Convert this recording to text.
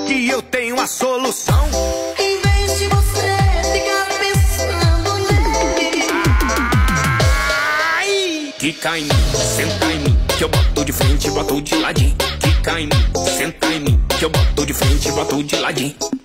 que eu tenho a solução. Em vez de você ficar pensando nele. Ai! Quica em mim, senta em mim, que eu boto de frente e boto de ladinho. Quica em mim, senta em mim, que eu boto de frente e boto de ladinho.